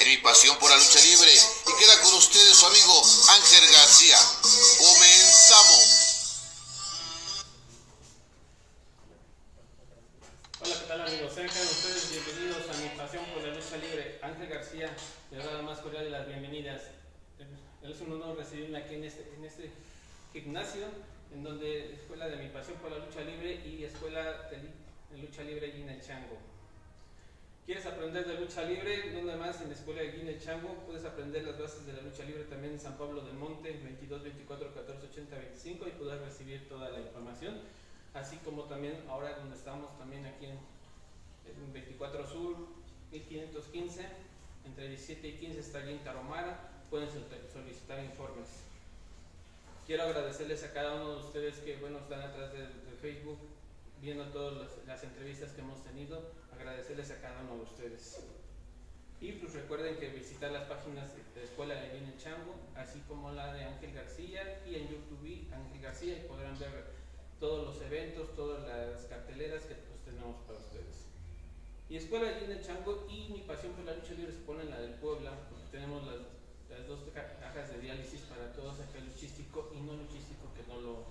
mi pasión por la lucha libre. Y queda con ustedes su amigo Ángel García. Comenzamos. Hola, ¿qué tal amigos? Sean ustedes bienvenidos a mi pasión por la lucha libre. Ángel García les da la más cordial de las bienvenidas. Es un honor recibirme aquí en este gimnasio, en donde Escuela de mi pasión por la lucha libre y Escuela de lucha libre Guine Chango. ¿Quieres aprender de lucha libre? ¿Dónde más? En la Escuela de Guine Chango puedes aprender las bases de la lucha libre también en San Pablo del Monte, 22 24 14 80 25, y puedes recibir toda la información, así como también ahora donde estamos también aquí en 24 Sur, 1515, entre 17 y 15 está allí en Tarahumara. Pueden solicitar informes. Quiero agradecerles a cada uno de ustedes que están atrás de Facebook viendo todas las entrevistas que hemos tenido. Agradecerles a cada uno de ustedes. Y pues recuerden que visitar las páginas de Escuela de Guine Chango, así como la de Ángel García, y en YouTube Ángel García, y podrán ver todos los eventos, todas las carteleras que pues tenemos para ustedes. Y Escuela de Guine Chango y mi pasión por la lucha libre se pone en la del Puebla, porque tenemos las dos cajas de diálisis para todos aquel luchístico y no luchístico que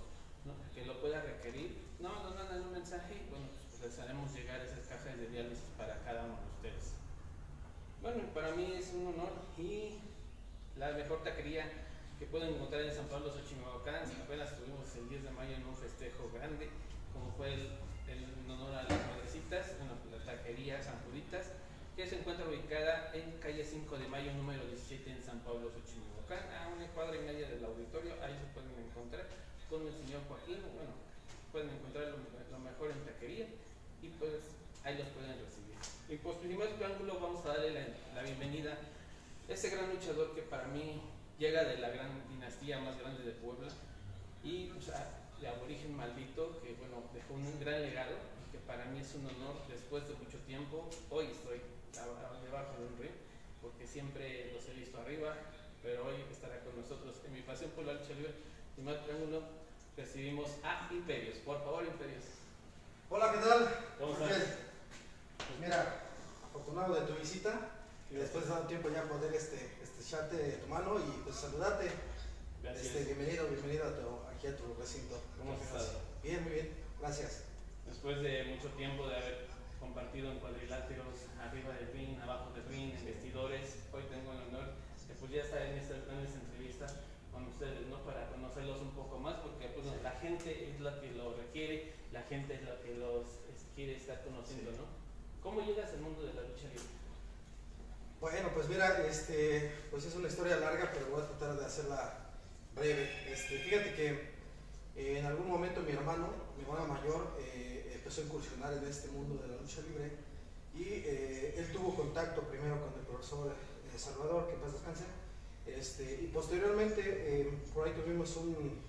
lo pueda requerir. Nos mandan un mensaje y pues les haremos llegar esas cajas de diálisis para cada uno de ustedes. Para mí es un honor, y la mejor taquería que pueden encontrar en San Pablo, Xochimalhuacán. Apenas tuvimos el 10 de mayo en un festejo grande, como fue en honor a las madrecitas, la taquería San Juditas, que se encuentra ubicada en calle 5 de mayo, número 17, en San Pablo, Xochimalhuacán, a una cuadra y media del auditorio. Ahí se pueden encontrar con el señor Joaquín. Pueden encontrar lo mejor en taquería, y pues ahí los pueden recibir. Y pues primer ángulo vamos a darle la bienvenida a ese gran luchador que para mí llega de la gran dinastía más grande de Puebla, y de aborigen maldito, que dejó un gran legado, y que para mí es un honor. Después de mucho tiempo, hoy estoy debajo de un ring, porque siempre los he visto arriba, pero hoy estará con nosotros en mi pasión por la lucha libre. Primer triángulo, recibimos a Imperios. Por favor, Imperios. Hola, ¿qué tal? ¿Cómo estás? Pues mira, afortunado de tu visita, y después de tanto tiempo ya poder echarte tu mano y pues saludarte. Gracias. Bienvenido aquí a tu recinto. ¿Cómo has estado? Bien, muy bien, gracias. Después de mucho tiempo de haber compartido en cuadriláteros, arriba del ring, abajo del ring, en vestidores, hoy tengo el honor de pues ya estar en esta entrevista con ustedes, para conocerlos un poco más, porque pues la gente es la que lo requiere, la gente es la que los quiere estar conociendo, ¿no? ¿Cómo llegas al mundo de la lucha libre? Bueno, pues mira, pues es una historia larga, pero voy a tratar de hacerla breve. Fíjate que en algún momento mi hermano mayor, empezó a incursionar en este mundo de la lucha libre, y él tuvo contacto primero con el profesor Salvador, que en paz descanse, y posteriormente por ahí tuvimos un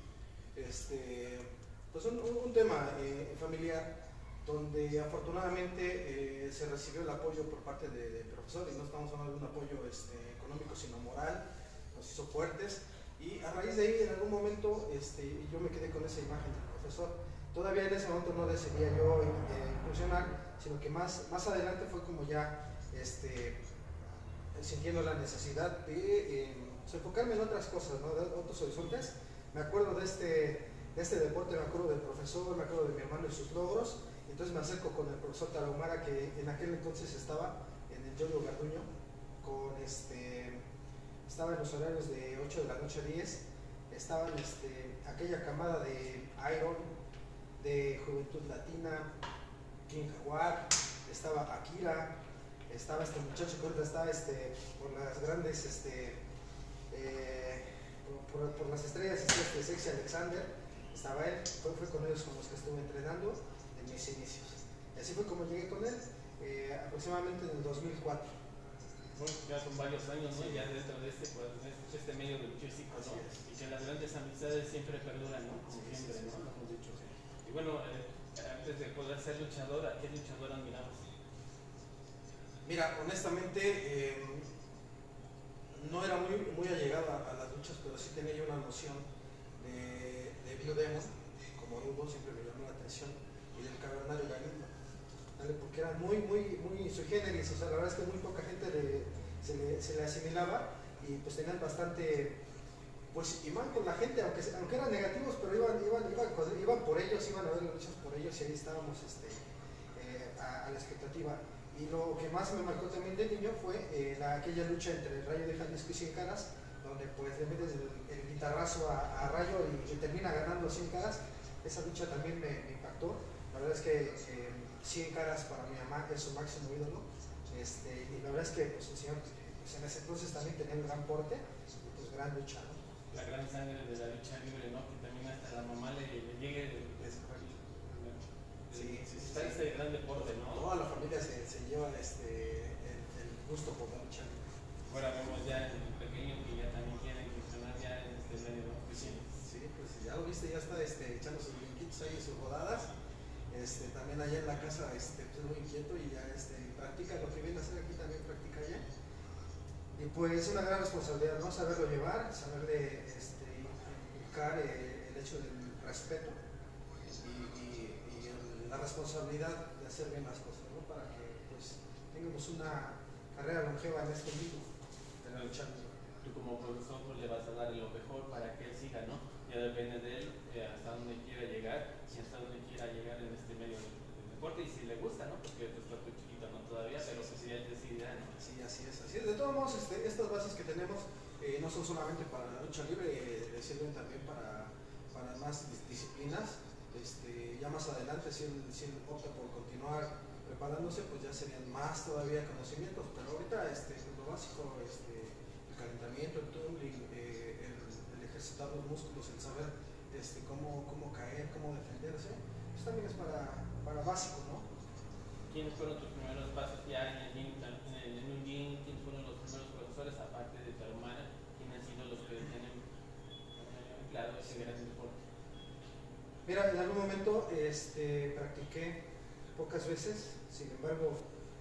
tema familiar, donde afortunadamente se recibió el apoyo por parte del profesor, y no estamos hablando de un apoyo económico, sino moral. Nos hizo fuertes, y a raíz de ahí en algún momento yo me quedé con esa imagen del profesor. Todavía en ese momento no decidía yo incursionar, sino que más adelante fue como ya sintiendo la necesidad de enfocarme en otras cosas, ¿no? De otros horizontes. Me acuerdo de este deporte, me acuerdo del profesor, me acuerdo de mi hermano y sus logros. Entonces me acerco con el profesor Tarahumara, que en aquel entonces estaba en el Yoyo Garduño, estaba en los horarios de 8 de la noche a 10, estaban aquella camada de Iron, de Juventud Latina, King Jaguar, estaba Akira, estaba este muchacho que ahorita está por las grandes, por las estrellas, Sexy Alexander, estaba él. Fue con ellos con los que estuve entrenando en mis inicios. Y así fue como llegué con él, aproximadamente en el 2004. Ya son varios años, ¿no? Ya dentro de este medio de luchístico, ¿no? Y que las grandes amistades siempre perduran, ¿no? Como siempre, ¿no? Lo hemos dicho. Y antes de poder ser luchador, ¿a qué luchador admirabas? Mira, honestamente, no era muy allegado a las luchas, pero sí tenía yo una noción de Blue Demon, como Rudo, siempre me llamó la atención, y del Cavernario Galindo, ¿vale? Porque eran muy sui generis. O sea, la verdad es que muy poca gente se le asimilaba y pues tenían bastante, pues iban con la gente, aunque eran negativos, pero iban por ellos, iban a ver luchas por ellos y ahí estábamos a la expectativa. Y lo que más me marcó también de niño fue aquella lucha entre Rayo de Jalisco y Cien Caras, donde pues le metes el guitarrazo a Rayo y termina ganando Cien Caras. Esa lucha también me impactó. La verdad es que Cien Caras para mi mamá es su máximo ídolo. Y la verdad es que pues, el señor pues, en ese entonces también tenía un gran porte y pues gran lucha, ¿no? La gran sangre de la lucha libre, ¿no? Que también hasta la mamá le llegue está ese gran deporte, ¿no? Toda la familia se lleva el gusto por la lucha libre. Ahora vemos ya el pequeño que ya también quiere incursionar ya en este medio, ¿no? Sí, pues ya lo viste, ya está echando sus brinquitos ahí, sus rodadas. También allá en la casa pues es muy inquieto y ya practica lo que viene a hacer aquí, también practica allá. Y pues es una gran responsabilidad, ¿no? Saberlo llevar, saberle inculcar el hecho del respeto y la responsabilidad de hacer bien las cosas, ¿no? Para que pues tengamos una carrera longeva en este mismo, en la lucha libre. Tú como profesor pues, le vas a dar lo mejor para que él siga, ¿no? Ya depende de él hasta dónde quiera llegar y hasta dónde quiera llegar en este medio del deporte y si le gusta, ¿no? Porque pues, está muy chiquito, ¿no? Todavía, pero pues si él decidirá, ¿no? Sí, así es. De todos modos, estas bases que tenemos no son solamente para la lucha libre, le sirven también para más disciplinas. Ya más adelante, si él opta por continuar preparándose, pues ya serían más todavía conocimientos. Pero ahorita lo básico, el calentamiento, el tumbling, el ejercitar los músculos, el saber cómo caer, cómo defenderse, pues también es para básico, ¿no? ¿Quiénes fueron tus primeros pasos ya en el gym, en un gym? ¿Quiénes fueron los primeros profesores, aparte de tu hermana? ¿Quiénes han sido los que tienen claro ese gran deporte? Mira, en algún momento practiqué pocas veces, sin embargo,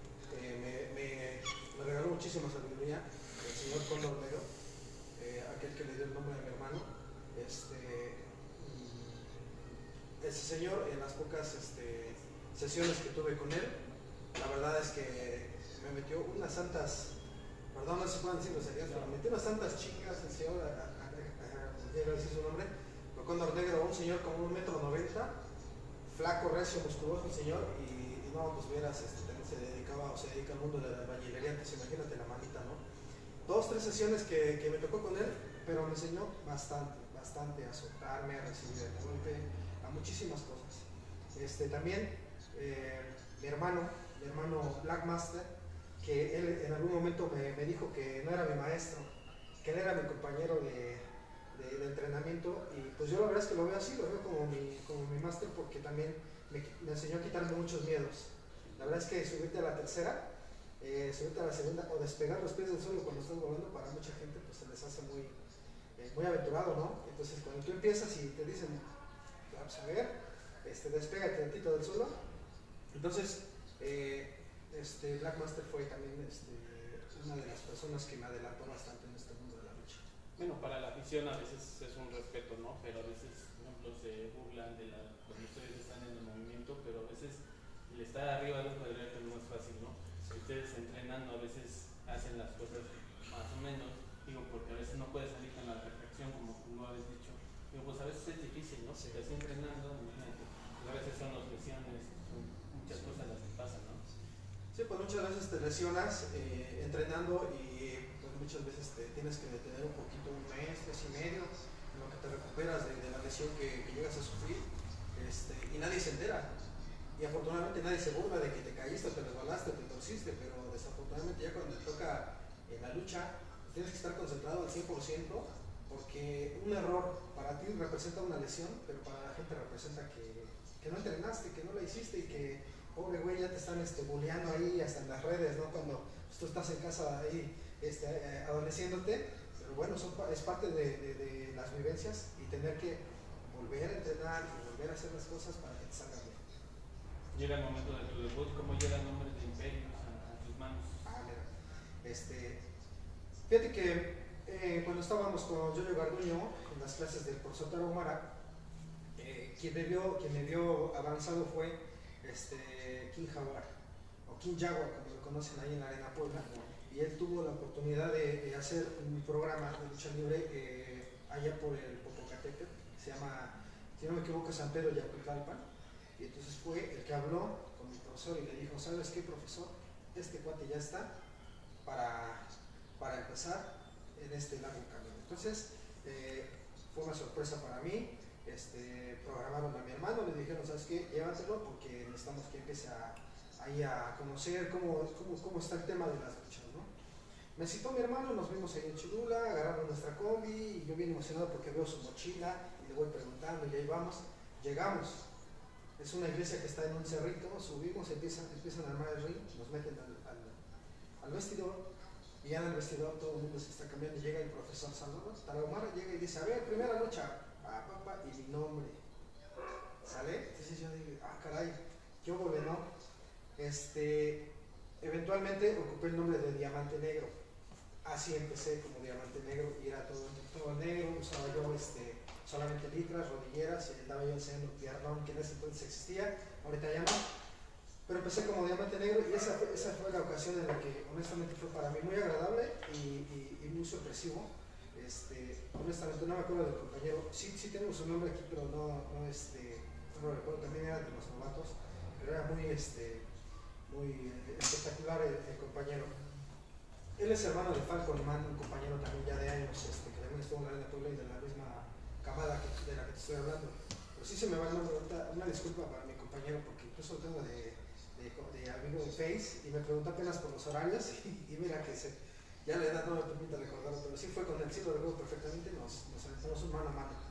me regaló muchísima sabiduría el señor Cóndor Negro, aquel que le dio el nombre a mi hermano. Ese señor, en las pocas sesiones que tuve con él, la verdad es que me metió unas santas, perdón, no se pueden decir groserías, pero me metió unas santas chingas el señor, llega a decir su nombre, Cóndor Negro, un señor como 1,90 m, flaco, recio, musculoso el señor, y no, pues vieras, también se dedica al mundo de la albañilería, pues imagínate la manita, ¿no? 2, 3 sesiones que me tocó con él, pero me enseñó bastante a soltarme, a recibir el golpe, a muchísimas cosas. También mi hermano Black Master, que él en algún momento me dijo que no era mi maestro, que él era mi compañero de entrenamiento, y pues yo la verdad es que lo veo así, lo veo como mi máster, porque también me enseñó a quitarme muchos miedos. La verdad es que subirte a la tercera, subirte a la segunda o despegar los pies del suelo cuando estás volando, para mucha gente pues se les hace muy aventurado, ¿no? Entonces cuando tú empiezas y te dicen, vamos a ver, despégate tantito del suelo. Entonces Black Master fue también una de las personas que me adelantó bastante en este mundo de la lucha. Bueno, para la afición a veces es un respeto, ¿no? Pero a veces, por ejemplo, se burlan de cuando ustedes están en el movimiento, pero a veces el estar arriba de un cuadrilátero no es fácil, ¿no? Ustedes entrenando a veces hacen las cosas más o menos, digo, porque a veces no puedes salir con la perfección como tú lo habéis dicho. Digo, pues a veces es difícil, ¿no? Si te estás entrenando, imagínate, pues a veces son las lesiones, son muchas cosas las que pasan, ¿no? Sí, pues muchas veces te lesionas entrenando y pues muchas veces te tienes que detener un poquito, un mes y medio, en lo que te recuperas de la lesión que llegas a sufrir, y nadie se entera. Y afortunadamente nadie se burla de que te caíste, te resbalaste, te torciste, pero desafortunadamente ya cuando te toca la lucha, pues tienes que estar concentrado al 100%, porque un error para ti representa una lesión, pero para la gente representa que no entrenaste, que no la hiciste y que, pobre güey, ya te están bulleando ahí hasta en las redes, ¿no? Cuando pues, tú estás en casa ahí adoleciéndote, pero bueno, es parte de las vivencias y tener que volver a entrenar y volver a hacer las cosas para que te salgan bien. Llega el momento de tu debut, ¿cómo llega el nombre de Imperios a tus manos? Mira, fíjate que cuando estábamos con Yoyo Garduño, en las clases del profesor Taro Mara, quien me vio avanzado fue King Jaguar, o King Jaguar, como lo conocen ahí en la Arena Puebla. y él tuvo la oportunidad de hacer un programa de lucha libre allá por el Popocatépetl, se llama, si no me equivoco, San Pedro Yacutalpan, y entonces fue el que habló con mi profesor y le dijo, ¿sabes qué, profesor? Este cuate ya está para empezar en este largo camino. Entonces, fue una sorpresa para mí. Programaron a mi hermano, le dijeron, ¿sabes qué? Llévatelo porque necesitamos que empiece a conocer cómo está el tema de las luchas, ¿no? Me citó mi hermano, nos vimos ahí en Cholula, agarramos nuestra combi y yo bien emocionado porque veo su mochila y le voy preguntando y ahí vamos. Llegamos, es una iglesia que está en un cerrito, subimos, empiezan a armar el ring, nos meten al vestidor y ya en el vestidor todo el mundo se está cambiando y llega el profesor Salvador Tarahumara, llega y dice, a ver, primera lucha, y mi nombre, ¿sale? Entonces yo digo, caray, qué hubo, ¿no? Eventualmente ocupé el nombre de Diamante Negro, así empecé como Diamante Negro y era todo negro, usaba yo solamente litras, rodilleras y andaba yo enseñando piernón que en ese entonces existía, ahorita ya no, pero empecé como Diamante Negro y esa fue la ocasión en la que honestamente fue para mí muy agradable y muy sorpresivo. Honestamente no me acuerdo del compañero, sí tengo su nombre aquí, pero no lo recuerdo, también era de los novatos, pero era muy espectacular el compañero. Él es hermano de Falcon Man, un compañero también ya de años, que también estuvo en la Arena Puebla y de la misma camada de la que te estoy hablando. Pero sí se me va el nombre ahorita, una disculpa para mi compañero porque incluso lo tengo de amigo de Face y me preguntó apenas por los horarios y mira que ya la edad no me permite recordarlo, pero sí fue con él, sí lo recuerdo perfectamente, nos aventamos un mano a mano.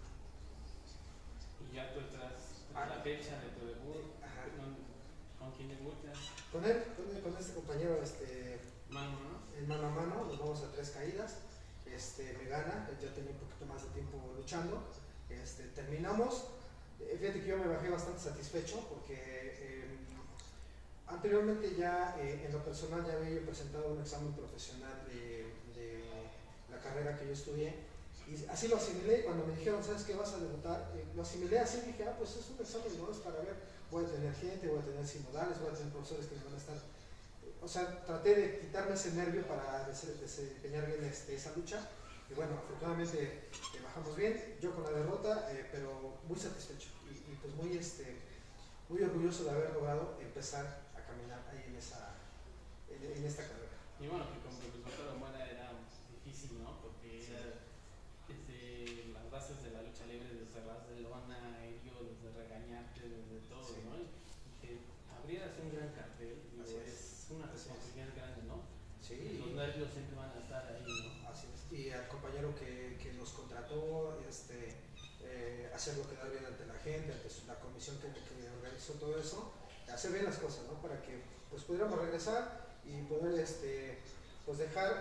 Y ya tú estás la fecha de tu debut, ¿con quién debutas? Con este compañero, en mano a mano, nos vamos a 3 caídas, me gana, ya tenía un poquito más de tiempo luchando, terminamos, fíjate que yo me bajé bastante satisfecho porque anteriormente ya en lo personal ya había yo presentado un examen profesional de la carrera que yo estudié y así lo asimilé. Cuando me dijeron, ¿sabes qué vas a debutar? Lo asimilé así, dije, pues es un examen, no es para ver, voy a tener gente, voy a tener sinodales, voy a tener profesores que me van a estar, o sea, traté de quitarme ese nervio para desempeñar bien esa lucha y bueno, afortunadamente bajamos bien, yo con la derrota, pero muy satisfecho y pues muy orgulloso de haber logrado empezar a caminar ahí en esta carrera. Y bueno, que como profesor Tarahumara era difícil, ¿no? Porque era desde las bases de la lucha libre, desde ras de lona, herido, desde regañarte, desde todo, sí, ¿no? Y que abrieras un gran cartel, digo, es una responsabilidad grande, ¿no? Sí. Los nervios siempre van a estar ahí, ¿no? Así es. Y al compañero que nos contrató, hacerlo quedar bien ante la gente, ante la comisión que organizó todo eso, hacer bien las cosas, ¿no? Para que pues pudiéramos regresar y poder pues dejar,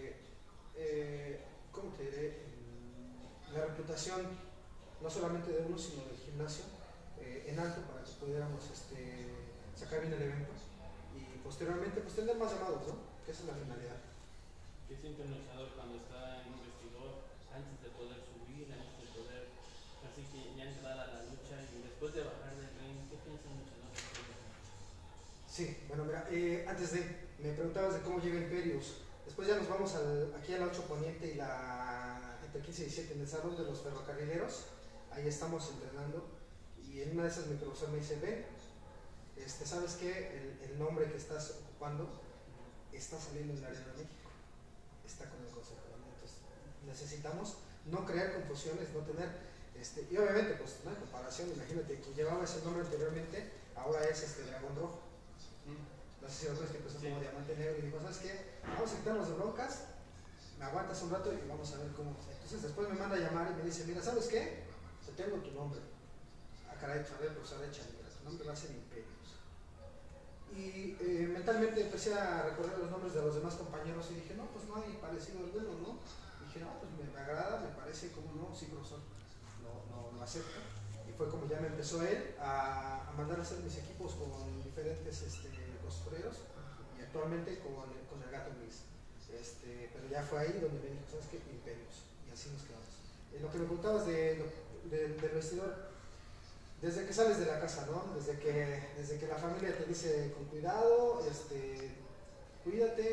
¿cómo te diré? La reputación no solamente de uno, sino del gimnasio en alto para que pudiéramos sacar bien el evento y posteriormente pues tener más llamados, ¿no? Que esa es la finalidad. ¿Qué siente un luchador cuando está en un vestidor antes de poder subir, antes de poder así que ya entrar a la lucha y después de bajar del ring? ¿Qué piensa un luchador? Sí, bueno, mira, me preguntabas de cómo llega Imperius. Después ya nos vamos aquí a la 8 Poniente y entre 15 y 17 en el salón de los ferrocarrileros. Ahí estamos entrenando y en una de esas mi profesor me dice, ven, ¿sabes qué? El nombre que estás ocupando está saliendo en la Arena de México, está con el Consejo. Entonces necesitamos no crear confusiones, no tener, y obviamente pues no hay comparación, imagínate que llevaba ese nombre anteriormente, ahora es Dragón Rojo. No sé si lo ves que empezó como Diamante Negro y dijo, ¿sabes qué? Vamos a quitarnos de broncas, me aguantas un rato y vamos a ver cómo. Entonces después me manda a llamar y me dice, mira, ¿sabes qué? Te tengo tu nombre. Caray, a ver, profesor, échale, tu nombre va a ser Imperius. Y mentalmente empecé a recordar los nombres de los demás compañeros y dije, no, pues no hay parecido alguno, ¿no? Y dije, no, pues me agrada, me parece, como no, sí, profesor, lo acepto. Y fue como ya me empezó él a mandar a hacer mis equipos con diferentes costureros y actualmente con el Gato Gris. Pero ya fue ahí donde me dijo, ¿sabes qué? Imperius. Y así nos quedamos. Lo que me contabas del vestidor, desde que sales de la casa, ¿no? Desde que la familia te dice con cuidado, cuídate, que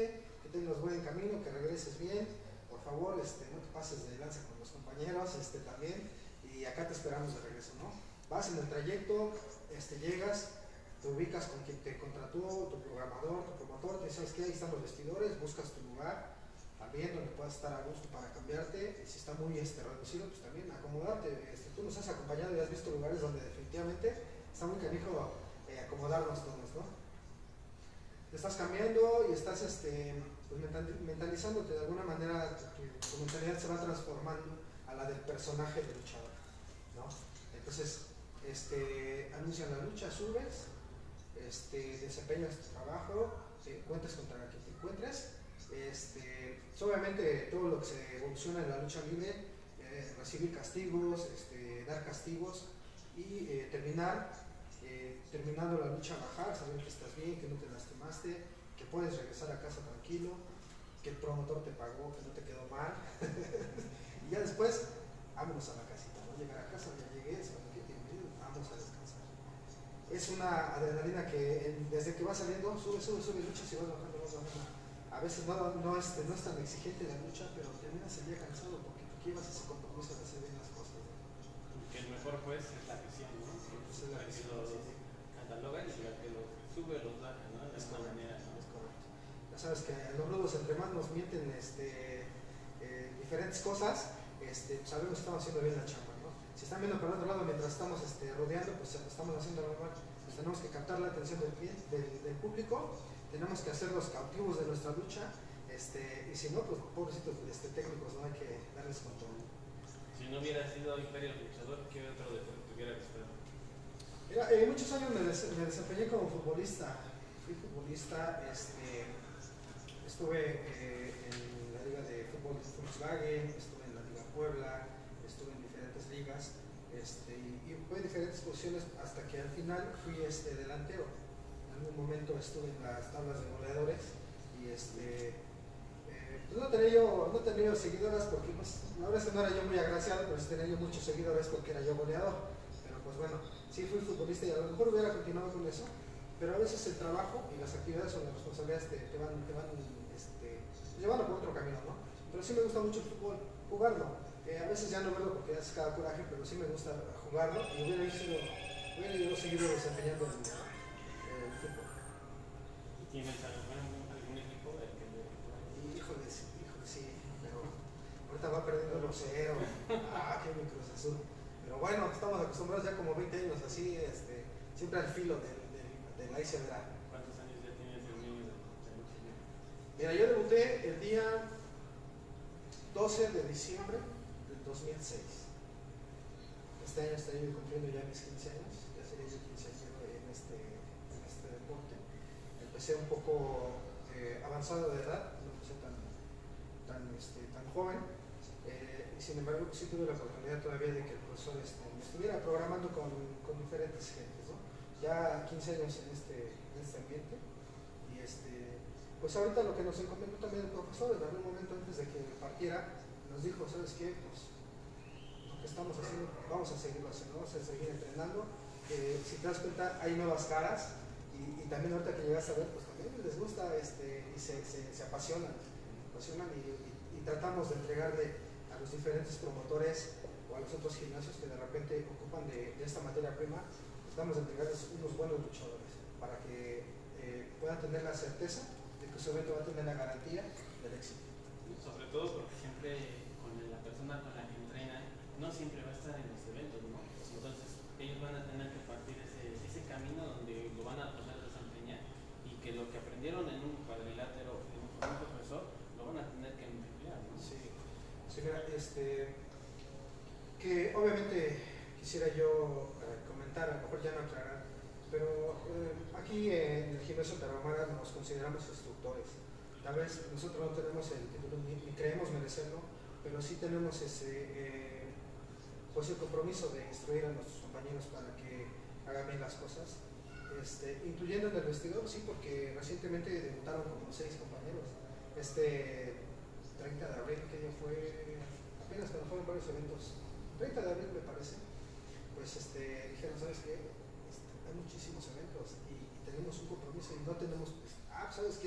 tengas buen camino, que regreses bien, por favor, no te pases de lanza con los compañeros, también, y acá te esperamos de regreso, ¿no? Vas en el trayecto, llegas, te ubicas con quien te contrató, tu programador, tu promotor, te sabes que ahí están los vestidores, buscas tu lugar, también donde puedas estar a gusto para cambiarte, y si está muy reducido, pues también acomodarte. Tú nos has acompañado y has visto lugares donde definitivamente está muy canijo acomodarnos todos, ¿no? Te estás cambiando y estás pues mentalizándote de alguna manera, tu mentalidad se va transformando a la del personaje del luchador, ¿no? Entonces, anuncian la lucha, subes, desempeñas tu trabajo, cuentas contra quien te encuentres. Obviamente todo lo que se evoluciona en la lucha libre, recibir castigos, dar castigos y terminando la lucha, bajar, saber que estás bien, que no te lastimaste, que puedes regresar a casa tranquilo, que el promotor te pagó, que no te quedó mal. Y ya después, vámonos a la casita, ¿no? Llegar a casa, ya llegué, vamos a descansar. Es una adrenalina que desde que vas saliendo, sube luchas y vas bajando. A veces no es tan exigente la lucha, pero terminas el día cansado porque tú llevas ese compromiso de hacer bien las cosas, ¿no? Que el mejor juez es la presión, ¿no? Es la que los catalogan y la que los sube o los baja, ¿no? De esta manera, ¿no? Es correcto. Ya sabes que los rudos entre más nos mienten diferentes cosas, sabemos que estamos haciendo bien la chamba, ¿no? Si están viendo por el otro lado mientras estamos rodeando, pues estamos haciendo normal. Pues tenemos que captar la atención del público, tenemos que hacerlos cautivos de nuestra lucha, y si no, pues pobrecitos técnicos, no hay que darles control. Si no hubiera sido Imperio Luchador, ¿qué otro deporte te hubiera gustado? Mira, muchos años me desempeñé como futbolista. Fui futbolista, estuve en la liga de fútbol de Volkswagen, estuve en la liga Puebla, estuve en diferentes ligas, y fue en diferentes posiciones hasta que al final fui delantero. En algún momento estuve en las tablas de goleadores y pues no tenía yo seguidoras porque pues, la verdad es que no era yo muy agraciado, pero sí tenía yo muchos seguidores porque era yo goleador. Pero pues bueno, sí fui futbolista y a lo mejor hubiera continuado con eso, pero a veces el trabajo y las actividades o las responsabilidades te van llevando por otro camino, ¿no? Pero sí me gusta mucho el fútbol, jugarlo. A veces ya no verlo porque hace cada coraje, pero sí me gusta jugarlo y hubiera yo seguido desempeñando el fútbol. ¿Y tienes algún equipo del que Híjole, sí, pero ahorita va perdiendo 1-0. Qué mi Cruz Azul. Pero bueno, estamos acostumbrados ya como 20 años así, siempre al filo de la iceberg. ¿Cuántos años ya tienes el niño de lucha libre? Mira, yo debuté el día 12 de diciembre del 2006. Este año estoy cumpliendo ya mis 15 años, ya sería yo 15 años en este deporte. Empecé un poco avanzado de edad, no empecé tan joven, y sin embargo sí tuve la oportunidad todavía de que el profesor me estuviera programando con diferentes gentes, ¿no? Ya 15 años en este ambiente, y pues ahorita lo que nos encomendó también el profesor en algún momento antes de que partiera nos dijo, ¿sabes qué? Pues lo que estamos haciendo vamos a seguirlo haciendo, vamos a seguir entrenando. Si te das cuenta hay nuevas caras y también ahorita que llegas a ver pues también les gusta y se apasionan y tratamos de entregarle a los diferentes promotores o a los otros gimnasios que de repente ocupan de esta materia prima, tratamos de entregarles unos buenos luchadores para que puedan tener la certeza de que su evento va a tener la garantía del éxito. Sobre todo porque siempre con la persona con la que entrenan no siempre va a estar en los eventos, ¿no? Entonces ellos van a tener que partir ese camino donde lo van a poder desempeñar y que lo que aprendieron en un cuadrilátero con un profesor lo van a tener que emplear, ¿no? Sí, mira, que obviamente quisiera yo comentar, a lo mejor ya no aclarar, pero aquí en el gimnasio Tarahumara nos consideramos instructores. Tal vez nosotros no tenemos el título ni creemos merecerlo, pero sí tenemos pues el compromiso de instruir a nuestros compañeros para que hagan bien las cosas, incluyendo en el vestidor, sí, porque recientemente debutaron como 6 compañeros. 30 de abril, que ya fue apenas cuando fueron varios eventos, 30 de abril me parece, pues dijeron, ¿sabes qué? Hay muchísimos eventos y tenemos un compromiso y no tenemos, ¿sabes qué?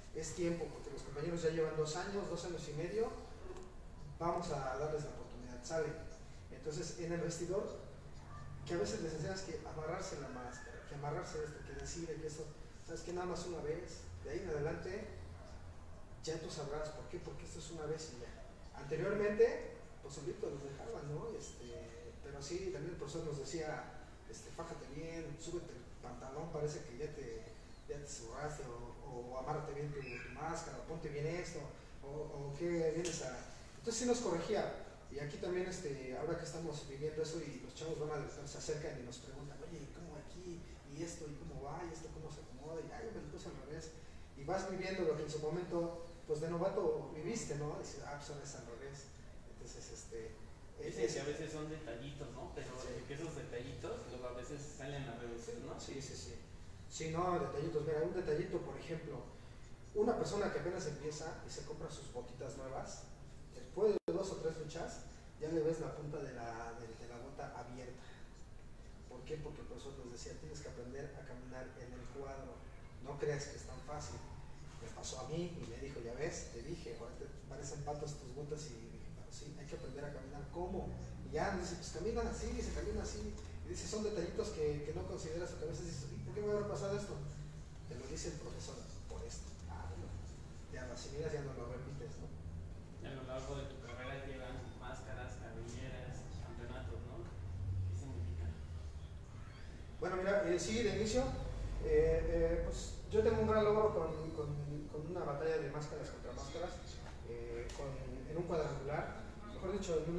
es tiempo, porque los compañeros ya llevan 2 años y medio, vamos a darles la oportunidad, sale. Entonces, en el vestidor, que a veces les enseñas que amarrarse la máscara, que amarrarse esto, que decir que esto, sabes que nada más una vez, de ahí en adelante, ya tú sabrás por qué, porque esto es una vez y ya. Anteriormente, pues solito los dejaban, ¿no? Pero sí, también el profesor nos decía, fájate bien, súbete el pantalón, parece que ya te zurraste, o amárrate bien tu máscara, o ponte bien esto, o que vienes a... Entonces sí nos corregía. Y aquí también, ahora que estamos viviendo eso y los chavos se acercan y nos preguntan, oye, ¿cómo aquí? ¿Y esto? ¿Y cómo va? ¿Y esto cómo se acomoda? Y ay, me lo puse al revés. Y vas viviendo lo que en su momento, pues de novato viviste, ¿no? Y dices, pues ahora es al revés. Entonces, Dicen que a veces son detallitos, ¿no? Pero sí, que esos detallitos luego a veces salen a reducir, ¿no? Sí. Sí, no, detallitos. Mira, un detallito, por ejemplo, una persona que apenas empieza y se compra sus botitas nuevas, después de 2 o 3 luchas, ya le ves la punta de la bota abierta. ¿Por qué? Porque el profesor nos decía, tienes que aprender a caminar en el cuadro. No creas que es tan fácil. Me pasó a mí y me dijo, ya ves, te dije, ahora te parecen patos tus botas y dije, pero sí, hay que aprender a caminar. ¿Cómo? Y ya, dice, pues caminan así, se camina así. Y dice, son detallitos que no consideras, o que a veces dices, ¿por qué me habrá pasado esto? Te lo dice el profesor, por esto. Bueno, ya lo asimilas, ya no lo repites, ¿no? A lo largo de tu carrera llevan máscaras, cabelleras, campeonatos, ¿no? ¿Qué significa? Bueno, mira, sí, de inicio, pues yo tengo un gran logro con una batalla de máscaras contra máscaras, en un cuadrangular, mejor dicho, en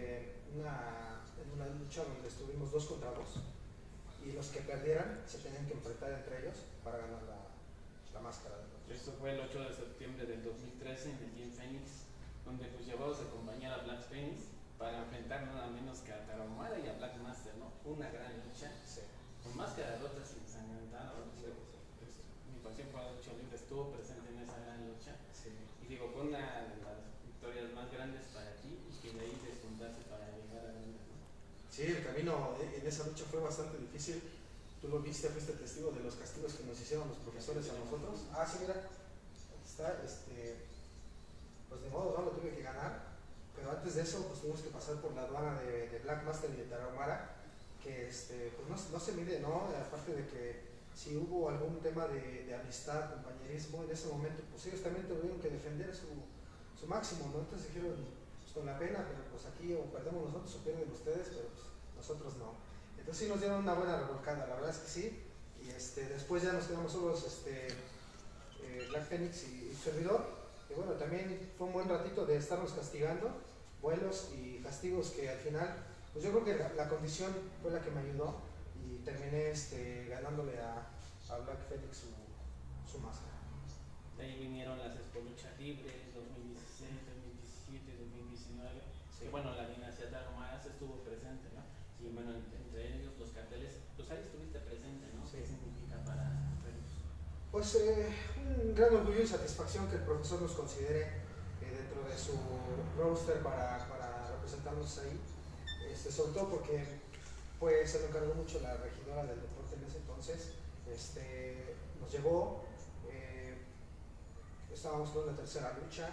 una lucha donde estuvimos 2 contra 2, y los que perdieran se tenían que enfrentar entre ellos para ganar la máscara. Esto fue el 8 de septiembre del 2013 en el Gym Phoenix, donde pues llevamos a acompañar a Black Phoenix para enfrentar nada menos que a Tarahumara y a Black Master, ¿no? Una gran lucha, Sí. con máscaras rotas y ensangrentadas. Sí. Mi pasión por la lucha libre estuvo presente en esa gran lucha. Sí. Y digo, fue una de las victorias más grandes para ti y que de ahí despuntaste para llegar a grandes, ¿no? Sí, el camino en esa lucha fue bastante difícil. Tú lo viste, fuiste testigo de los castigos que nos hicieron los profesores a nosotros. Ah, sí, mira, aquí está, pues de modo, no lo tuve que ganar, pero antes de eso, pues tuvimos que pasar por la aduana de Black Master y de Tarahumara, que pues no se mide, ¿no? Aparte de que si hubo algún tema de amistad, compañerismo, en ese momento, pues ellos también tuvieron que defender su máximo, ¿no? Entonces dijeron, pues con la pena, pero pues aquí o perdemos nosotros o pierden ustedes, pero pues nosotros no. Entonces sí nos dieron una buena revolcada, la verdad es que sí. Y después ya nos quedamos solos Black Phoenix y servidor. Y bueno, también fue un buen ratito de estarnos castigando, vuelos y castigos que al final, pues yo creo que la condición fue la que me ayudó y terminé ganándole a Black Phoenix su máscara. De ahí vinieron las Expo Lucha Libres 2016, 2017, 2019. Sí. Que bueno, la dinastía Tarahumara estuvo presente, ¿no? Y bueno, entre ellos los carteles, pues ahí estuviste presente, ¿no? Sí. ¿Qué significa para ellos? Pues un gran orgullo y satisfacción que el profesor nos considere dentro de su roster para representarnos ahí, sobre todo porque pues se lo encargó mucho la regidora del deporte en ese entonces, nos llevó, estábamos con una tercera lucha,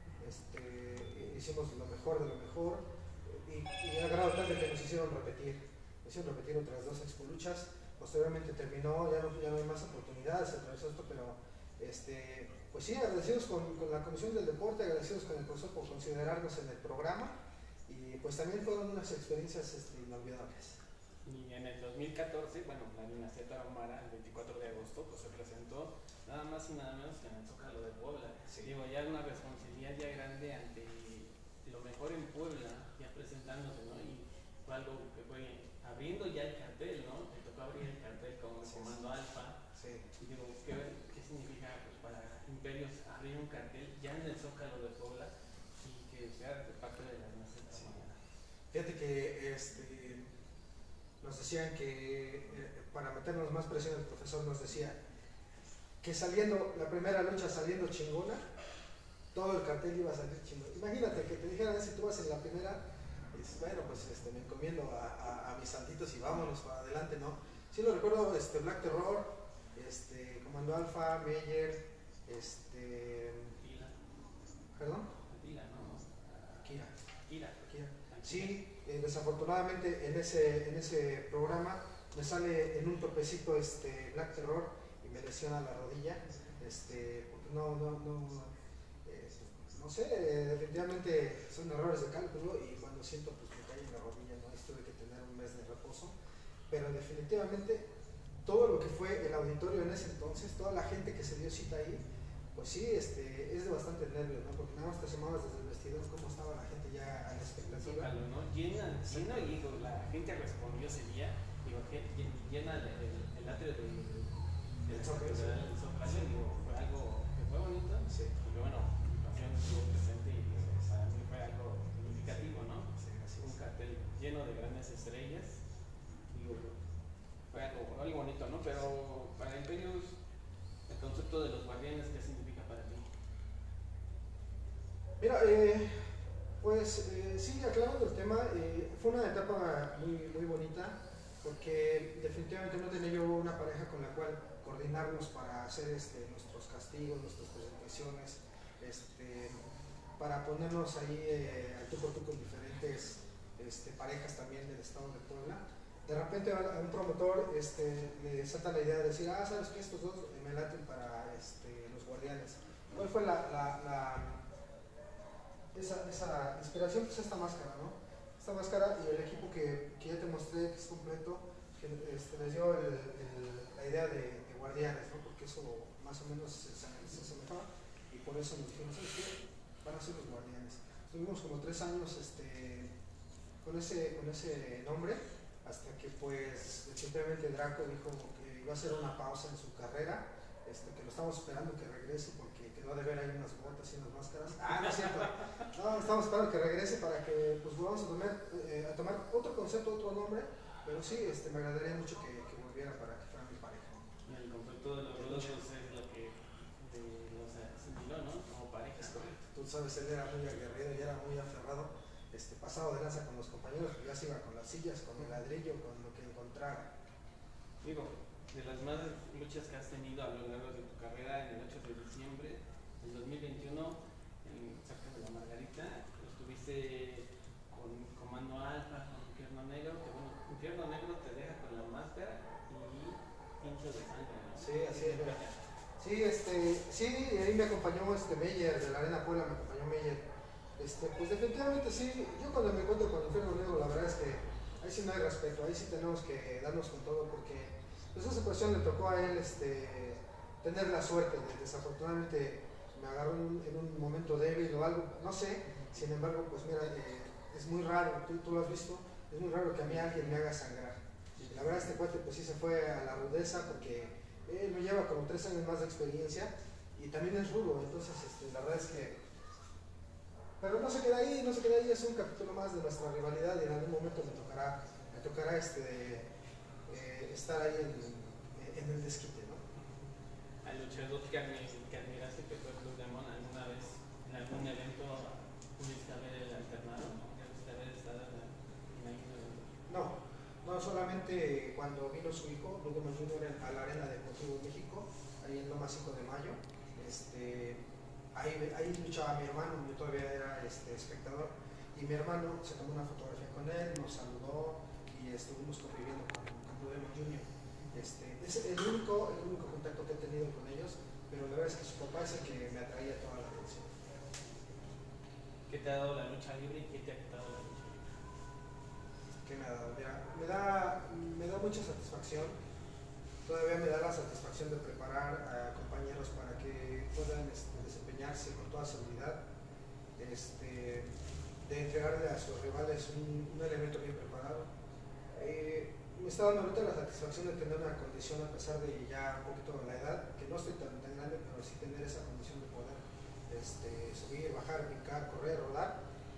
hicimos lo mejor de lo mejor, y a grado tal de que nos hicieron repetir otras 2 expo luchas. Posteriormente terminó, ya no hay más oportunidades, se atravesó esto, pero pues sí, agradecidos con la Comisión del Deporte, agradecidos con el profesor por considerarnos en el programa, y pues también fueron unas experiencias inolvidables. Y en el 2014, bueno, la dinastía Tarahumara, el 24 de agosto, pues se presentó nada más y nada menos que en el Zócalo de Puebla. Sí. Digo, ya una responsabilidad ya grande ante lo mejor en Puebla, ya presentándose, ¿no? Y fue algo que fue abriendo ya el cartel, ¿no? Te tocó abrir el cartel como Comando Alfa. Sí. Y digo, ¿qué significa pues, para Imperios abrir un cartel ya en el Zócalo de Puebla y que sea de parte de la dinastía Tarahumara? Fíjate que nos decían que para meternos más presión, el profesor nos decía que saliendo, la primera lucha saliendo chingona, todo el cartel iba a salir chingón. Imagínate que te dijeran, si tú vas en la primera, dices, bueno, pues me encomiendo a mis santitos y vámonos para adelante, ¿no? Sí lo recuerdo, Black Terror, Comando Alfa, Meyer, Tila. ¿Perdón? Tila, ¿no? Kira. Kira. Sí, desafortunadamente en ese programa me sale en un topecito Black Terror y me lesiona la rodilla. Porque no sé, definitivamente son errores de cálculo y cuando siento pues me cae en la rodilla, ¿no? Tuve que tener un mes de reposo, pero definitivamente todo lo que fue el auditorio en ese entonces, toda la gente que se dio cita ahí, pues sí, es de bastante nervios, ¿no? Porque nada más te asomabas desde el vestidor cómo estaba la gente ya a la expectativa. ¿No? Lleno y digo, la gente respondió ese día, digo, llena el atrio del Zócalo, digo, fue algo que fue bonito, sí. Porque bueno, mi pasión estuvo presente y para mí fue algo significativo, ¿no? Sí, un cartel lleno de grandes estrellas, digo, fue algo bonito, ¿no? Pero para Imperius, el concepto de los guardianes, ¿qué significa para ti? Mira, pues sí, aclarando el tema, fue una etapa muy bonita porque definitivamente no tenía yo una pareja con la cual coordinarnos para hacer nuestros castigos, nuestras presentaciones, para ponernos ahí al tú por tú con diferentes parejas también del estado de Puebla. De repente a un promotor le salta la idea de decir, ¿sabes qué? Estos dos me laten para los guardianes. ¿Cuál fue esa inspiración? Pues esta máscara, ¿no? Esta máscara y el equipo que ya te mostré, que es completo, que les dio la idea de guardianes, ¿no? Porque eso más o menos se asemejaba y por eso nos dijeron, ¿sabes qué? Van a ser los guardianes. Estuvimos como 3 años con ese nombre, hasta que pues simplemente Draco dijo que iba a hacer una pausa en su carrera, que lo estamos esperando que regrese porque quedó de ver ahí unas botas y unas máscaras. No es cierto. No, estamos esperando que regrese para que pues volvamos a tomar otro concepto, otro nombre, pero sí, me agradaría mucho que volviera para que fuera mi pareja. Y el concepto de los rudos es lo que nos asimiló, ¿no? Como pareja. Es correcto. Tú sabes, él era muy aguerrido y era muy aferrado, pasado de lanza con los compañeros, pues ya se iba con las sillas, con el ladrillo, con lo que encontrara. Digo, de las más luchas que has tenido a lo largo de tu carrera, en el 8 de diciembre del 2021, en Cerca de la Margarita, estuviste con Comando Alfa, con Infierno Negro, que bueno, Infierno Negro te deja con la máscara y pincho de sangre, ¿no? Sí, así es. Sí, ahí me acompañó Meyer, de la Arena Puebla me acompañó Meyer. Pues definitivamente sí, yo cuando me encuentro con Infierno Negro, la verdad es que ahí sí no hay respeto, ahí sí tenemos que darnos con todo porque pues esa situación le tocó a él tener la suerte de desafortunadamente me agarró en un momento débil o algo, no sé, sin embargo pues mira, es muy raro, tú lo has visto, es muy raro que a mí alguien me haga sangrar. La verdad este cuate pues sí se fue a la rudeza porque él me lleva como 3 años más de experiencia y también es rudo, entonces la verdad es que pero no se queda ahí, es un capítulo más de nuestra rivalidad y en algún momento me tocará estar ahí en el desquite, ¿no? Al luchador que admiraste, que fue Blue Demon, alguna vez en algún evento pudiste haber alternado, pudiste haber estado en algún evento. No, solamente cuando vino su hijo, Blue Demon Jr. a la Arena Deportivo México, ahí en Loma 5 de Mayo, ahí luchaba mi hermano, yo todavía era espectador, y mi hermano se tomó una fotografía con él, nos saludó y estuvimos conviviendo con Blue Demon Jr. Es el único contacto que he tenido con ellos, pero la verdad es que su papá es el que me atraía toda la atención. ¿Qué te ha dado la lucha libre y qué te ha quitado la lucha libre? ¿Qué me ha dado? Mira, me da mucha satisfacción. Todavía me da la satisfacción de preparar a compañeros para que puedan desempeñarse con toda seguridad, de entregarle a sus rivales un elemento bien preparado. Me está dando ahorita la satisfacción de tener una condición a pesar de ya un poquito de la edad, que no estoy tan grande, pero sí tener esa condición de poder subir, bajar, brincar, correr, rodar,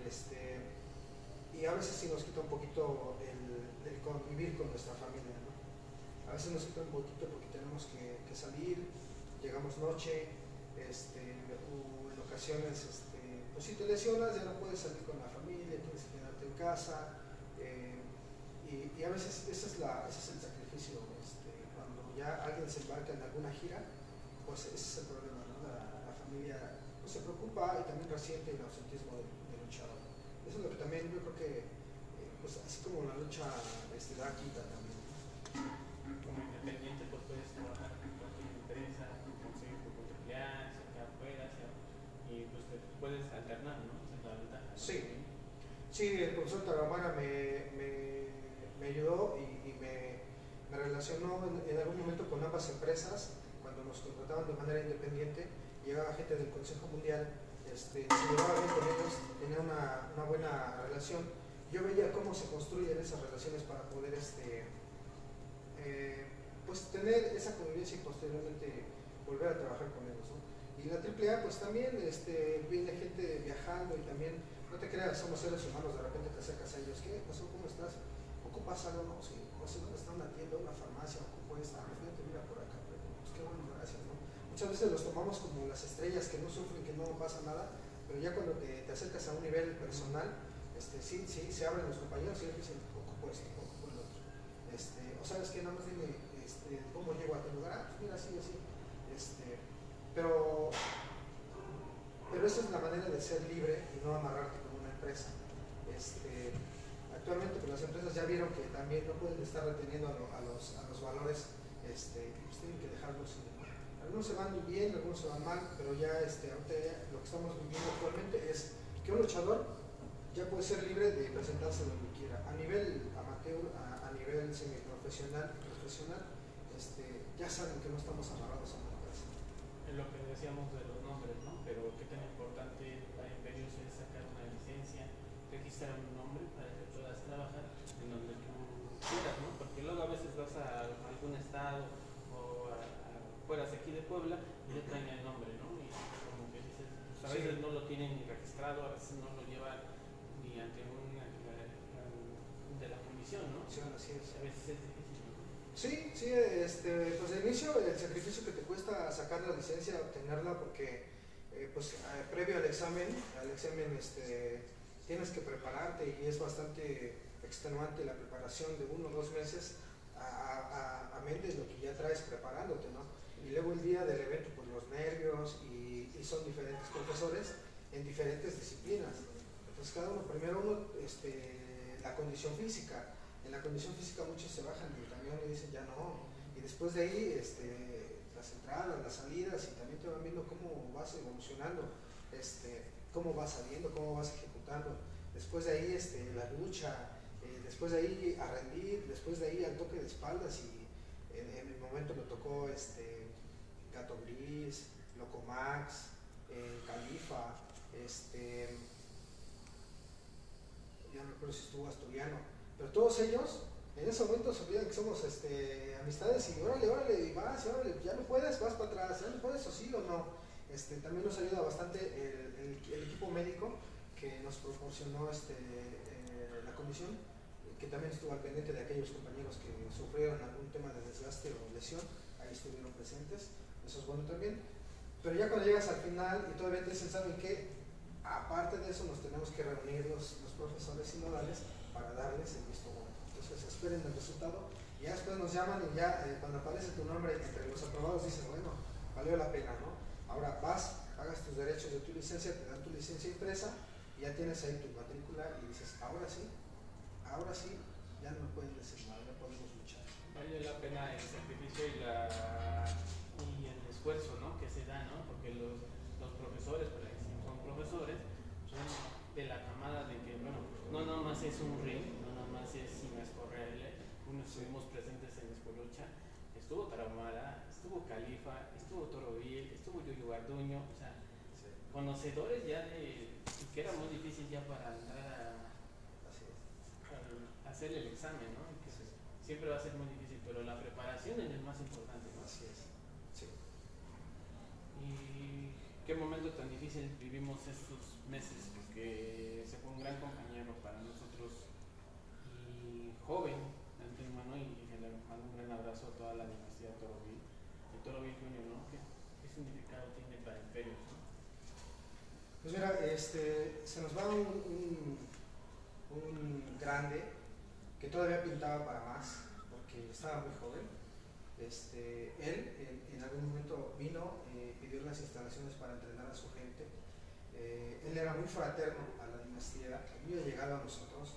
y a veces sí nos quita un poquito el convivir con nuestra familia, ¿no? A veces nos quita un poquito porque tenemos que salir, llegamos noche, o en ocasiones, pues si te lesionas ya no puedes salir con la familia, tienes que quedarte en casa, y a veces ese es el sacrificio, cuando ya alguien se embarca en alguna gira, pues ese es el problema, ¿no? familia pues, se preocupa y también resiente el ausentismo del luchador. Eso es lo que también yo creo que, pues así como la lucha da quita también. Como independiente, pues puedes trabajar con cualquier empresa, conseguir tu AAA, sacar afuera, y pues te puedes alternar, ¿no? Esa es la ventaja. Sí, sí, el profesor Tarahumara me ayudó y me relacionó en algún momento con ambas empresas. Cuando nos contrataban de manera independiente, llegaba gente del Consejo Mundial, se llevaba bien con ellos, tenía una buena relación. Yo veía cómo se construyen esas relaciones para poder pues tener esa convivencia y posteriormente volver a trabajar con ellos, ¿no? Y la AAA pues también viene gente viajando y también, no te creas, somos seres humanos, de repente te acercas a ellos, ¿qué pasó? ¿Cómo estás? ¿Ocupas algo? No, sí, no sé dónde está una tienda, una farmacia, ocupo esta, fíjate, mira por acá, pero pues qué bueno, gracias, ¿no? Muchas veces los tomamos como las estrellas que no sufren, que no pasa nada, pero ya cuando te acercas a un nivel personal, sí, se abren los compañeros y ellos dicen, ocupo esto, ocupo el otro. O sabes que nada más dime cómo llego a tu lugar, pues mira, así, así. Pero esa es la manera de ser libre y no amarrarte con una empresa. Actualmente pues, las empresas ya vieron que también no pueden estar reteniendo a los valores, pues tienen que dejarlos. Algunos se van bien, algunos se van mal, pero ya ahorita lo que estamos viviendo actualmente es que un luchador ya puede ser libre de presentarse donde quiera. A nivel amateur, a nivel semiprofesional, profesional, ya saben que no estamos amarrados a una empresa. Es lo que decíamos de los nombres, ¿no? Pero qué tan importante para Imperios es sacar una licencia, registrar un nombre para que puedas trabajar en donde tú quieras, ¿no? Porque luego a veces vas a algún estado o fueras aquí de Puebla y le traen el nombre, ¿no? Y como que dices, pues a veces no lo tienen ni registrado, a veces no lo llevan ni ante de la comisión, ¿no? Sí, así es. A veces es difícil, ¿no? Sí, sí, pues de inicio el sacrificio que te cuesta sacar la licencia, obtenerla, porque previo al examen tienes que prepararte y es bastante extenuante la preparación de 1 o 2 meses a mente de lo que ya traes preparándote, ¿no? Y luego el día del evento, pues los nervios y son diferentes profesores en diferentes disciplinas. Entonces cada uno, la condición física. En la condición física muchos se bajan del camión y dicen ya no. Y después de ahí las entradas, las salidas y también te van viendo cómo vas evolucionando, cómo vas saliendo, cómo vas ejecutando. Después de ahí la lucha, después de ahí a rendir, después de ahí al toque de espaldas y en mi momento me tocó Gato Gris, Locomax, Califa, ya no recuerdo si estuvo Asturiano, pero todos ellos en ese momento se olvidan que somos amistades y órale, y vas, y órale, ya no puedes, vas para atrás, ya no puedes, o sí o no. También nos ayuda bastante el equipo médico que nos proporcionó la comisión, que también estuvo al pendiente de aquellos compañeros que sufrieron algún tema de desgaste o lesión, ahí estuvieron presentes, eso es bueno también. Pero ya cuando llegas al final y todavía te dicen, ¿saben qué? Aparte de eso nos tenemos que reunir los profesores sinodales para darles el visto bueno. Entonces esperen el resultado y ya después nos llaman y ya cuando aparece tu nombre entre los aprobados dices, bueno, valió la pena, ¿no? Ahora vas, pagas tus derechos de tu licencia, te dan tu licencia impresa y ya tienes ahí tu matrícula y dices, ahora sí, ya no pueden decir nada, ya podemos luchar. Vale la pena el sacrificio y el esfuerzo, ¿no? Que se da, ¿no? Porque los profesores, por ejemplo, son profesores, son de la camada de que, bueno, no nada más es un ring, no nada más es sin escorrerle. Estuvimos presentes en Escolucha, estuvo Tarahumara, estuvo Califa, estuvo Torovil, estuvo Yoyo Garduño, o sea, conocedores ya de que era muy difícil ya para entrar a hacer el examen, ¿no? Que siempre va a ser muy difícil, pero la preparación es el más importante, ¿no? Así es. Sí. Y qué momento tan difícil vivimos estos meses, porque se fue un gran compañero para nosotros y joven, de antemano, y le mando un gran abrazo a toda la dinastía Torovil, y Torovil Junior, ¿no? ¿Qué significado tiene para Imperios, ¿no? Pues mira, se nos va un grande que todavía pintaba para más, porque estaba muy joven. Él en algún momento vino, pidió las instalaciones para entrenar a su gente. Él era muy fraterno a la dinastía, muy allegado a nosotros.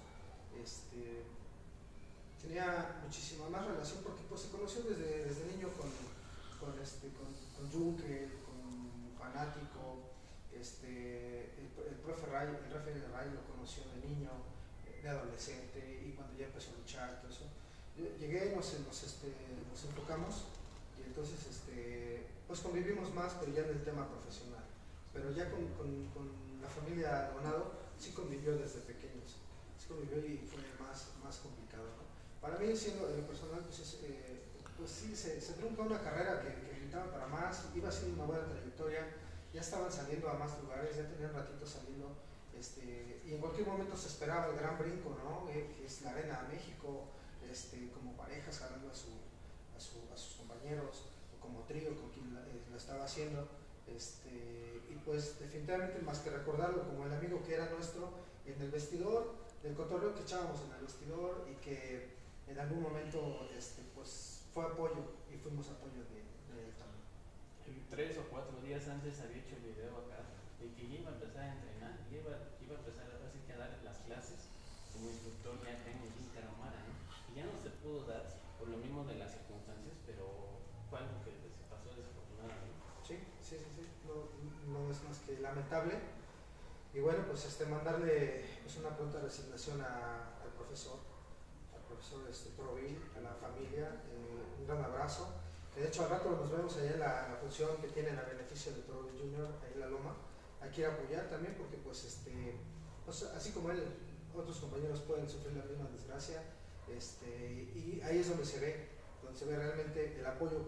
Tenía muchísima más relación porque pues, se conoció desde niño con Juncker, con Fanático. El profe Ray, el referee Ray lo conoció de niño, de adolescente, y cuando ya empezó a luchar, todo eso. Yo llegué, nos enfocamos, y entonces pues convivimos más, pero ya en el tema profesional. Pero ya con la familia Donado sí convivió desde pequeños, sí convivió y fue más complicado, ¿no? Para mí, siendo en lo personal, pues sí, se trunca una carrera que gritaba para más, iba siendo una buena trayectoria, ya estaban saliendo a más lugares, ya tenían ratito saliendo, y en cualquier momento se esperaba el gran brinco, ¿no? Que es la Arena de México, como parejas jalando a sus compañeros, o como trío con quien lo estaba haciendo. Y pues definitivamente más que recordarlo como el amigo que era nuestro en el vestidor, del cotorreo que echábamos en el vestidor, y que en algún momento pues fue apoyo, y fuimos apoyo de él también. 3 o 4 días antes había hecho el video acá de que ya iba a empezar a entrenar, iba a empezar así que a dar las clases como instructor ya acá en el Inca Romana, ¿no? Y ya no se pudo dar por lo mismo de las circunstancias, pero fue algo que se pasó desafortunadamente. Sí, no es más que lamentable. Y bueno, pues mandarle pues una pronta resignación al profesor Trovil, a la familia, un gran abrazo. Que de hecho al rato nos vemos allá en la función que tienen a beneficio de Trovil Jr., ahí en la Loma. Hay que ir a apoyar también porque pues así como él, otros compañeros pueden sufrir la misma desgracia, y ahí es donde se ve realmente el apoyo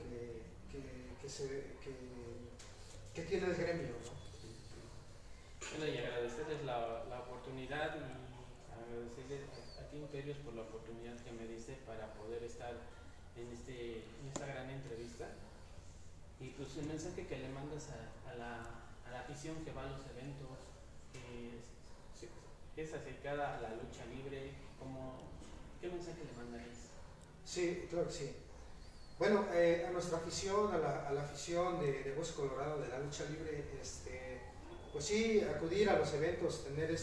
que tiene el gremio, ¿no? Bueno, y agradecerles la oportunidad, y agradecerles a ti, Imperios, por la oportunidad que me diste para poder estar en esta gran entrevista. Y pues el mensaje que le mandas a la afición que va a los eventos, es acercada a la lucha libre, ¿qué mensaje le mandarías? Sí, claro que sí. Bueno, a nuestra afición, a la afición de Hueso Colorado, de la lucha libre, pues sí, acudir a los eventos,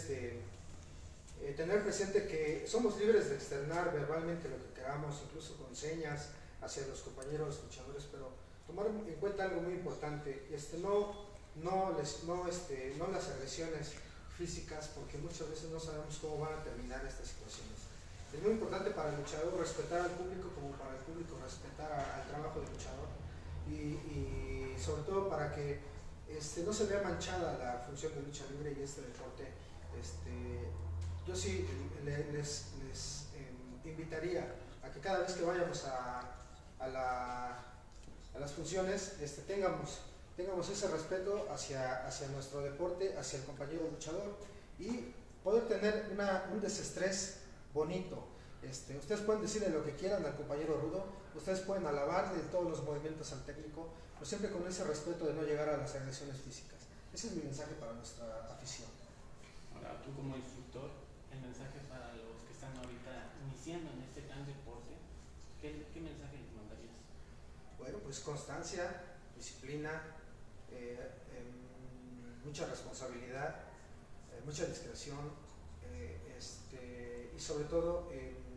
tener presente que somos libres de externar verbalmente lo que queramos, incluso con señas hacia los compañeros luchadores, pero tomar en cuenta algo muy importante, no las agresiones físicas, porque muchas veces no sabemos cómo van a terminar estas situaciones. Es muy importante para el luchador respetar al público, como para el público respetar al trabajo del luchador, y sobre todo para que no se vea manchada la función de lucha libre y este deporte. Yo sí les invitaría a que cada vez que vayamos a las funciones tengamos ese respeto hacia nuestro deporte, hacia el compañero luchador, y poder tener un desestrés bonito. Ustedes pueden decirle lo que quieran al compañero rudo, ustedes pueden alabarle todos los movimientos al técnico, pero siempre con ese respeto de no llegar a las agresiones físicas. Ese es mi mensaje para nuestra afición. Ahora, tú como instructor, el mensaje para los que están ahorita iniciando en este gran deporte, ¿qué mensaje les mandarías? Bueno, pues constancia, disciplina, mucha responsabilidad, mucha discreción, y sobre todo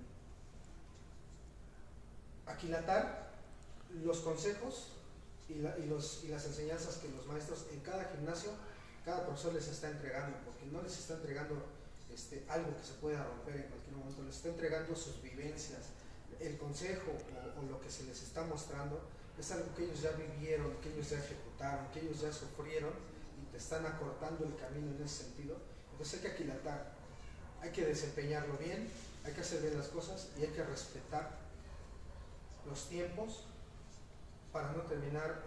aquilatar los consejos y las enseñanzas que los maestros en cada gimnasio, cada profesor les está entregando, porque no les está entregando algo que se pueda romper en cualquier momento, les está entregando sus vivencias. El consejo o lo que se les está mostrando es algo que ellos ya vivieron, que ellos ya ejecutaron, que ellos ya sufrieron, y te están acortando el camino en ese sentido. Entonces hay que aquilatar, hay que desempeñarlo bien, hay que hacer bien las cosas, y hay que respetar los tiempos para no terminar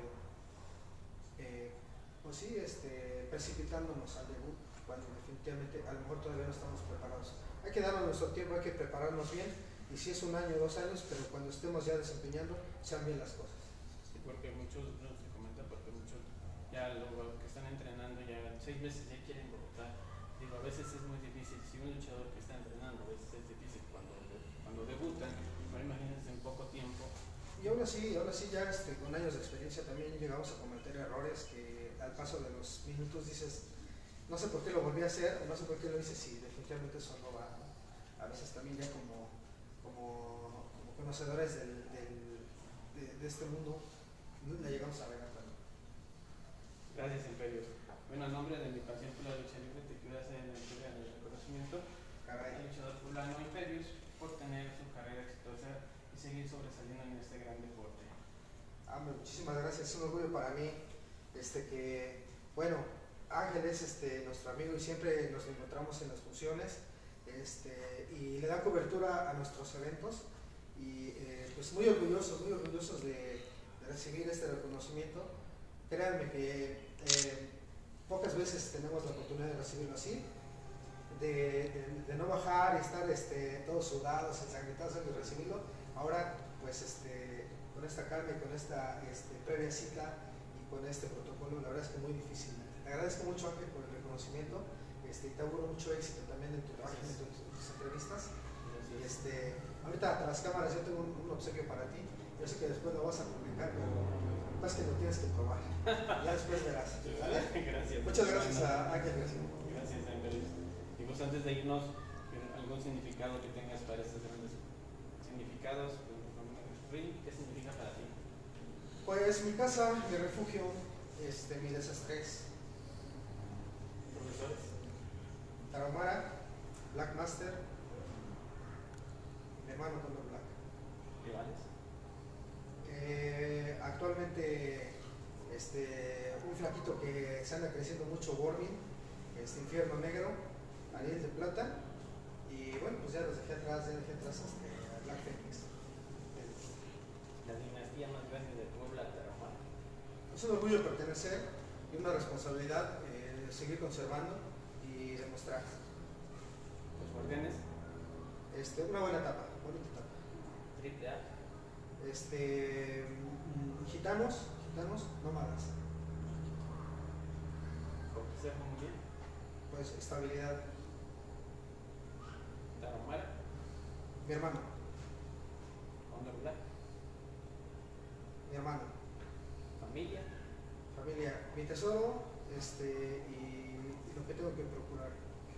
pues sí, precipitándonos al debut, cuando definitivamente a lo mejor todavía no estamos preparados. Hay que darnos nuestro tiempo, hay que prepararnos bien, y si es 1 año, 2 años, pero cuando estemos ya desempeñando, sean bien las cosas. Sí, porque muchos, no se comenta, porque muchos ya luego que están entrenando ya 6 meses ya quieren debutar. Digo, a veces es muy difícil, si un luchador que está entrenando, a veces es difícil cuando debutan, pero imagínense en poco tiempo Y aún así ya con años de experiencia también llegamos a cometer errores que al paso de los minutos dices, no sé por qué lo volví a hacer, o no sé por qué lo hice, si definitivamente eso no va, ¿no? A veces también ya como conocedores de este mundo, la llegamos a regar también. Gracias, Imperios. Bueno, en nombre de mi pasión por la lucha libre, te quiero hacer la entrega del reconocimiento al luchador fulano Imperios por tener su carrera exitosa y seguir sobresaliendo en este gran deporte. Muchísimas gracias, es un orgullo para mí, que, bueno, Ángel es nuestro amigo y siempre nos encontramos en las funciones, y le da cobertura a nuestros eventos, y pues muy orgullosos de recibir este reconocimiento. Créanme que pocas veces tenemos la oportunidad de recibirlo así, de no bajar y estar todos sudados, ensangrentados antes de recibirlo. Ahora pues con esta calma y con esta previa cita y con este protocolo, la verdad es que muy difícil. Te agradezco mucho, Ángel, por el reconocimiento, y te auguro mucho éxito también en tu página, en tus entrevistas. Y ahorita tras cámaras yo tengo un obsequio para ti. Yo sé que después lo vas a publicar, pero lo que pasa es que lo tienes que probar. Ya después verás. ¿Vale? Gracias. Muchas gracias a Ángel García. Gracias, Ángel. Y pues antes de irnos, algún significado que tengas para estos grandes significados, ¿qué significa para ti? Pues mi casa, mi refugio, mi desestrés. ¿Profesores? Tarahumara, Black Master, mi hermano Condor Black. ¿Rivales? Actualmente un flaquito que se anda creciendo mucho, Warmin, Infierno Negro, Ariel de Plata, y bueno, pues ya los dejé atrás, a Black Phoenix. La dinastía más grande de Puebla, Tarahumara. Es un orgullo pertenecer y una responsabilidad seguir conservando y demostrar. ¿Los guardianes? Una buena etapa, bonita etapa. Triple A. Gitanos, nómadas. Consejo muy bien. Pues estabilidad. Tarahumara. Mi hermano. Condor Black. Mi hermano. Familia. Familia, mi tesoro, y lo que tengo que procurar.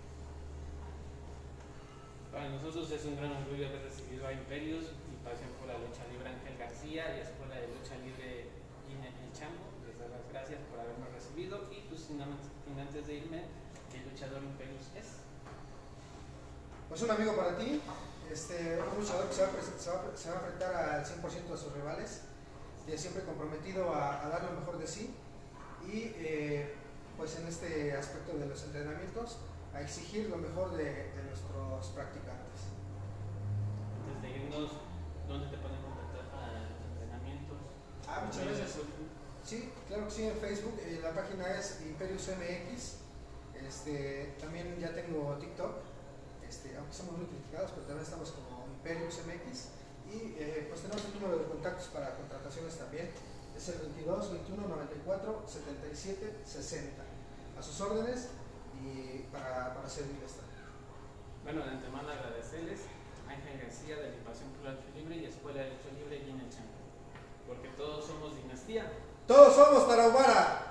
Para nosotros es un gran orgullo haber recibido a Imperios y pasión por la lucha libre Ángel García y Escuela de Lucha Libre Gina El Chango. Les doy las gracias por haberme recibido y pues sin antes de irme, ¿qué luchador Imperios es? Pues un amigo para ti, un luchador que se va a enfrentar al 100% de sus rivales, siempre comprometido a dar lo mejor de sí y pues en este aspecto de los entrenamientos a exigir lo mejor de nuestros practicantes. Antes de irnos, ¿dónde te pueden contactar para los entrenamientos? Muchas gracias. Sí, claro que sí, en Facebook, la página es Imperius MX, también ya tengo TikTok, aunque somos muy criticados, pero también estamos como Imperius MX, y pues tenemos el número de contactos para contrataciones también, es el 22 21 94 77 60, a sus órdenes y para servirles también. Bueno, de antemano agradecerles a Ángel García de Mi Pasión por la Lucha Libre y Escuela de Lucha Libre Gina El Chango, porque todos somos dinastía. ¡Todos somos Tarahumara!